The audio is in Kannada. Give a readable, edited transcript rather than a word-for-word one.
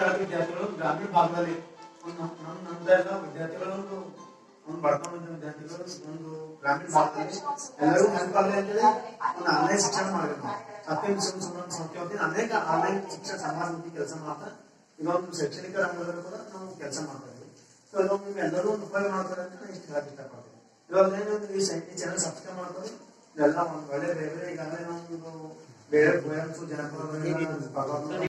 ವಿದ್ಯಾರ್ಥಿಗಳು ಗ್ರಾಮೀಣ ಭಾಗದಲ್ಲಿ ನಮ್ದೆಲ್ಲ ವಿದ್ಯಾರ್ಥಿಗಳು ಒಂದು ಬಡತನ ವಿದ್ಯಾರ್ಥಿಗಳು ಒಂದು ಗ್ರಾಮೀಣ ಭಾಗದಲ್ಲಿ ಎಲ್ಲರೂ ಹೆಲ್ಪ್ ಆಗಲಿ ಅಂತೇಳಿ ಒಂದು ಆನ್ಲೈನ್ ಶಿಕ್ಷಣ ಮಾಡಬೇಕು. ಸತ್ಯ ಸಂಸ್ಥೆ ಅನೇಕ ಆನ್ಲೈನ್ ಶಿಕ್ಷಣ ಸಮಾಜಮುಖಿ ಕೆಲಸ ಮಾಡ್ತಾ ಇದೊಂದು ಶೈಕ್ಷಣಿಕ ರಂಗದಲ್ಲೂ ಕೂಡ ನಾವು ಕೆಲಸ ಮಾಡ್ತಾ ಇದ್ದೀವಿ. ಸೊ ಇದೊಂದು ನೀವು ಎಲ್ಲರೂ ಒಂದು ಉಪಯೋಗ ಮಾಡ್ತಾರೆ ಅಂತ ನಾನು ಇಷ್ಟು ಹೇಳಕ್ ಇಷ್ಟಪಡ್ತೀನಿ. ಇವಾಗ ಈ ಚಾನಲ್ ಸಬ್ಸ್ಕ್ರೈಬ್ ಮಾಡ್ತಾರೆ ಇದೆಲ್ಲ ಒಂದು ಒಳ್ಳೆ ಬೇರೆ ಈಗಾಗಲೇ ನಾವು ಬೇರೆ ಕುವೆಂಪು ಜನಪದ